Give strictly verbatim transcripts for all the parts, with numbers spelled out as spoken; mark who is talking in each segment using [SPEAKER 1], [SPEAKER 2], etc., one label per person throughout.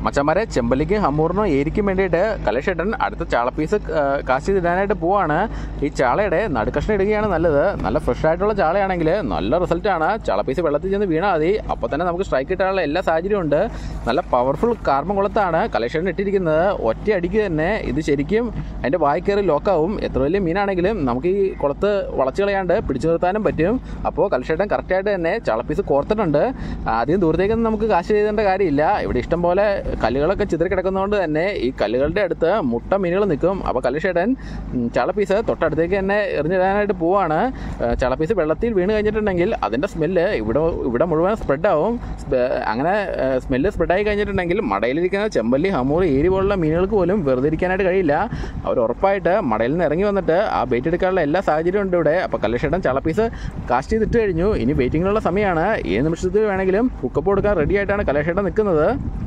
[SPEAKER 1] മച്ചന്മാരെ ചെമ്പല്ലിക്കും ഹമ്മൂറിനും ഏരിക്കും വേണ്ടിയിട്ട് കലേഷേട്ടൻ അടുത്ത ചാള പീസ് കാസ്റ്റ് ചെയ്തിടാനായിട്ട് പോവാണ്. ഈ ചാളയുടെ നടുക്കഷ്ണം ഇടുകയാണ് നല്ലത്. നല്ല ഫ്രഷ് ആയിട്ടുള്ള ചാളയാണെങ്കിൽ നല്ല റിസൾട്ടാണ്. ചാള പീസ് വെള്ളത്തിൽ ചെന്ന് വീണാൽ മതി, അപ്പോൾ തന്നെ നമുക്ക് സ്ട്രൈക്ക് കിട്ടാനുള്ള എല്ലാ സാഹചര്യവും ഉണ്ട്. നല്ല പവർഫുൾ കാർബൺ കുളത്താണ് കലേഷേട്ടൻ ഇട്ടിരിക്കുന്നത്. ഒറ്റ അടിക്ക് തന്നെ ഇത് ശരിക്കും അതിൻ്റെ വായി കയറി ലോക്കാവും. എത്ര വലിയ മീനാണെങ്കിലും നമുക്ക് ഈ കുളത്ത് വളച്ച് കളയാണ്ട് പിടിച്ചു നിർത്താനും പറ്റും. അപ്പോൾ കലേഷേട്ടൻ കറക്റ്റായിട്ട് തന്നെ ചാള പീസ് കോർത്തിട്ടുണ്ട്. അധികം ദൂരത്തേക്കൊന്നും നമുക്ക് കാസ്റ്റ് ചെയ്തേണ്ട കാര്യമില്ല. ഇവിടെ ഇഷ്ടം പോലെ കല്ലുകളൊക്കെ ചിതറി കിടക്കുന്നതുകൊണ്ട് തന്നെ ഈ കല്ലുകളുടെ അടുത്ത് മുട്ട മീനുകൾ നിൽക്കും. അപ്പോൾ കലേഷേട്ടൻ ചാള പീസ് തൊട്ടടുത്തേക്ക് തന്നെ എറിഞ്ഞിടാനായിട്ട് പോവാണ്. ചാള പീസ് വെള്ളത്തിൽ വീണ് കഴിഞ്ഞിട്ടുണ്ടെങ്കിൽ അതിൻ്റെ സ്മെല്ല് ഇവിടെ ഇവിടെ മുഴുവൻ സ്പ്രെഡാവും. അങ്ങനെ സ്മെല്ല് സ്പ്രെഡായി കഴിഞ്ഞിട്ടുണ്ടെങ്കിൽ മടയിലിരിക്കുന്ന ചെമ്പല്ലി, ഹമ്മൂർ, ഏരി പോലുള്ള മീനുകൾക്ക് പോലും വെറുതെ ഇരിക്കാനായിട്ട് കഴിയില്ല. അവർ ഉറപ്പായിട്ട് മടയിൽ നിന്ന് ഇറങ്ങി വന്നിട്ട് ആ ബെയ്റ്റ് എടുക്കാനുള്ള എല്ലാ സാഹചര്യവും ഉണ്ട് ഇവിടെ. അപ്പോൾ കലേഷേട്ടൻ ചാള പീസ് കാസ്റ്റ് ചെയ്തിട്ട് കഴിഞ്ഞു. ഇനി വെയിറ്റിങ്ങിനുള്ള സമയമാണ്. ഏത് നിമിഷത്തിൽ വേണമെങ്കിലും ഹുക്കപ്പ് കൊടുക്കാൻ റെഡി ആയിട്ടാണ് കലേഷേട്ടൻ നിൽക്കുന്നത്.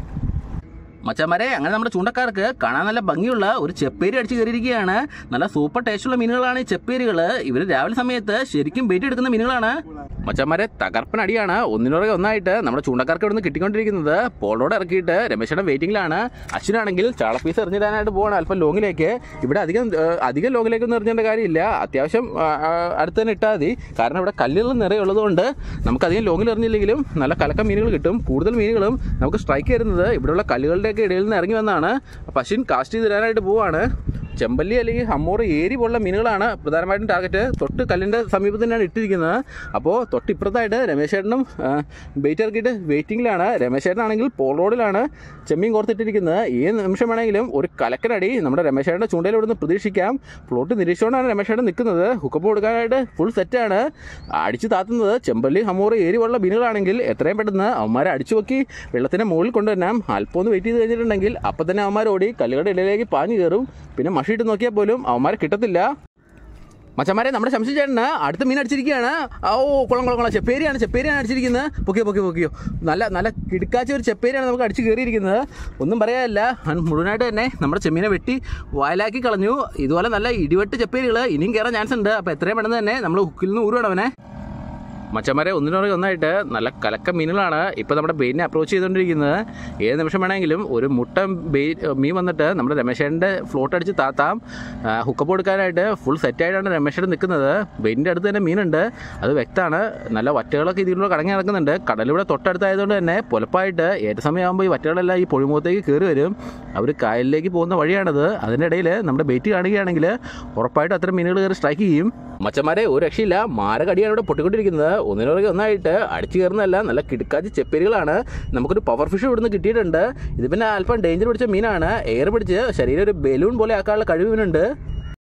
[SPEAKER 1] മച്ചന്മാരെ, അങ്ങനെ നമ്മുടെ ചൂണ്ടക്കാർക്ക് കാണാൻ നല്ല ഭംഗിയുള്ള ഒരു ചെപ്പേരി അടിച്ച് കയറിയിരിക്കുകയാണ്. നല്ല സൂപ്പർ ടേസ്റ്റുള്ള മീനുകളാണ് ഈ ചെപ്പേരികൾ. ഇവർ രാവിലെ സമയത്ത് ശരിക്കും ബെയ്റ്റ് എടുക്കുന്ന മീനുകളാണ്. മച്ചന്മാരെ, തകർപ്പൻ അടിയാണ് ഒന്നിനോടെ ഒന്നായിട്ട് നമ്മുടെ ചൂണ്ടക്കാർക്ക് ഇവിടെ നിന്ന് കിട്ടിക്കൊണ്ടിരിക്കുന്നത്. പോളോടെ ഇറക്കിയിട്ട് രമേശയുടെ വെയിറ്റിംഗിലാണ്. അശ്വിനാണെങ്കിൽ ചാള പീസ് എറിഞ്ഞിടാനായിട്ട് പോകണം അല്പം ലോങ്ങിലേക്ക്. ഇവിടെ അധികം അധികം ലോങ്ങിലേക്കൊന്നും എറിഞ്ഞേണ്ട കാര്യമില്ല. അത്യാവശ്യം അടുത്ത് തന്നെ ഇട്ടാൽ മതി. കാരണം ഇവിടെ കല്ലുകൾ നിറയെ ഉള്ളതുകൊണ്ട് നമുക്കധികം ലോങ്ങിൽ എറിഞ്ഞില്ലെങ്കിലും നല്ല കലക്കം മീനുകൾ കിട്ടും. കൂടുതൽ മീനുകളും നമുക്ക് സ്ട്രൈക്ക് വരുന്നത് ഇവിടെയുള്ള കല്ലുകളുടെ ഇടയിൽ നിന്ന് ഇറങ്ങി വന്നാണ്. പശുവിൻ കാസ്റ്റ് ചെയ്ത് തരാനായിട്ട് പോവാണ്. ചെമ്പല്ലി അല്ലെങ്കിൽ ഹമ്മൂർ, ഏരി പോലുള്ള മീനുകളാണ് പ്രധാനമായിട്ടും ടാർഗറ്റ്. തൊട്ട് കല്ലിൻ്റെ സമീപത്ത് തന്നെയാണ് ഇട്ടിരിക്കുന്നത്. അപ്പോൾ തൊട്ടിപ്പുറത്തായിട്ട് രമേശേട്ടനും ബെയ്റ്റ് ഇറക്കിയിട്ട് വെയിറ്റിങ്ങിലാണ്. രമേശേട്ടനാണെങ്കിൽ പോൾ റോഡിലാണ് ചെമ്മീൻ കോർത്തിട്ടിരിക്കുന്നത്. ഏത് നിമിഷം വേണമെങ്കിലും ഒരു കലക്കനടി നമ്മുടെ രമേശേട്ടൻ്റെ ചൂണ്ടയിലൂടെ നിന്ന് പ്രതീക്ഷിക്കാം. ഫ്ലോട്ട് നിരീക്ഷിച്ചുകൊണ്ടാണ് രമേശേട്ടൻ നിൽക്കുന്നത്. ഹുക്കപ്പ് കൊടുക്കാനായിട്ട് ഫുൾ സെറ്റാണ്. അടിച്ച് താത്തുന്നത് ചെമ്പല്ലി, ഹമ്മൂർ, ഏരി പോലുള്ള മീനുകളാണെങ്കിൽ എത്രയും പെട്ടെന്ന് അവന്മാരെ അടിച്ചു നോക്കി വെള്ളത്തിൻ്റെ മുകളിൽ കൊണ്ടുവരണം. അല്പം ഒന്ന് വെയിറ്റ് ചെയ്ത് കഴിഞ്ഞിട്ടുണ്ടെങ്കിൽ അപ്പം തന്നെ അവന്മാർ ഓടി കല്ലുകളുടെ ഇടയിലേക്ക് പാഞ്ഞു കയറും. പിന്നെ മഷിയിട്ട് നോക്കിയാൽ പോലും അവന്മാരെ കിട്ടത്തില്ല. മച്ചന്മാരെ, നമ്മുടെ ശംസി ചേട്ടന് അടുത്ത മീൻ അടിച്ചിരിക്കുകയാണ്. ഓ, കുളം കുളം കുളം ചെപ്പേരിയാണ് ചെപ്പേരിയാണ് അടിച്ചിരിക്കുന്നത്. പൊക്കിയോ പൊക്കിയോ പൊക്കിയോ നല്ല നല്ല കിടുക്കാച്ച ഒരു ചെപ്പേരിയാണ് നമുക്ക് അടിച്ച് കയറിയിരിക്കുന്നത്. ഒന്നും പറയാനില്ല. മുഴുവനായിട്ട് തന്നെ നമ്മുടെ ചെമ്മീനെ വെട്ടി വായിലാക്കി കളഞ്ഞു. ഇതുപോലെ നല്ല ഇടിവെട്ട് ചെപ്പേരികൾ ഇനിയും കയറാൻ ചാൻസ് ഉണ്ട്. അപ്പോൾ എത്രയും പെട്ടെന്ന് തന്നെ നമ്മൾ ഹുക്കിൽ നിന്ന് ഊരുവാണ് അവനെ. മച്ചന്മാരെ, ഒന്നിനോട് ഒന്നായിട്ട് നല്ല കലക്ക മീനുകളാണ് ഇപ്പോൾ നമ്മുടെ ബെയിറ്റിനെ അപ്രോച്ച് ചെയ്തുകൊണ്ടിരിക്കുന്നത്. ഏത് നിമിഷം വേണമെങ്കിലും ഒരു മുട്ട ബെയ്റ്റ് മീൻ വന്നിട്ട് നമ്മുടെ രമേശേട്ടൻ്റെ ഫ്ലോട്ട് അടിച്ച് താത്താം. ഹുക്കപ്പ് കൊടുക്കാനായിട്ട് ഫുൾ സെറ്റായിട്ടാണ് രമേശേട്ടൻ നിൽക്കുന്നത്. ബെയിറ്റിൻ്റെ അടുത്ത് തന്നെ മീനുണ്ട്, അത് വ്യക്തമാണ്. നല്ല വറ്റകളൊക്കെ ഇതിലൂടെ കടങ്ങി നടക്കുന്നുണ്ട്. കടലിവിടെ തൊട്ടടുത്തായതുകൊണ്ട് തന്നെ പുലപ്പായിട്ട് ഏത് സമയമാകുമ്പോൾ ഈ വറ്റകളെല്ലാം ഈ പൊഴിമുഖത്തേക്ക് കയറി വരും. അവർ കായലിലേക്ക് പോകുന്ന വഴിയാണത്. അതിൻ്റെ ഇടയിൽ നമ്മുടെ ബെയ്റ്റ് കാണുകയാണെങ്കിൽ ഉറപ്പായിട്ട് അത്തരം മീനുകൾ കയറി സ്ട്രൈക്ക് ചെയ്യും. മച്ചന്മാരെ, ഒരു രക്ഷയില്ല. മാരകടിയാണ് ഇവിടെ പൊട്ടിക്കൊണ്ടിരിക്കുന്നത്. ഒന്നിനോടെ ഒന്നായിട്ട് അടിച്ചു കയറുന്നതല്ല, നല്ല കിടുക്കാച്ചി ചെപ്പേരികളാണ്. നമുക്കൊരു പവർ ഫിഷ് ഇവിടുന്ന് കിട്ടിയിട്ടുണ്ട്. ഇത് പിന്നെ അല്പം ഡേഞ്ചർ പിടിച്ച മീനാണ്. എയർ പിടിച്ച് ശരീരം ഒരു ബലൂൺ പോലെ ആക്കാനുള്ള കഴിവ് ഇവനുണ്ട്.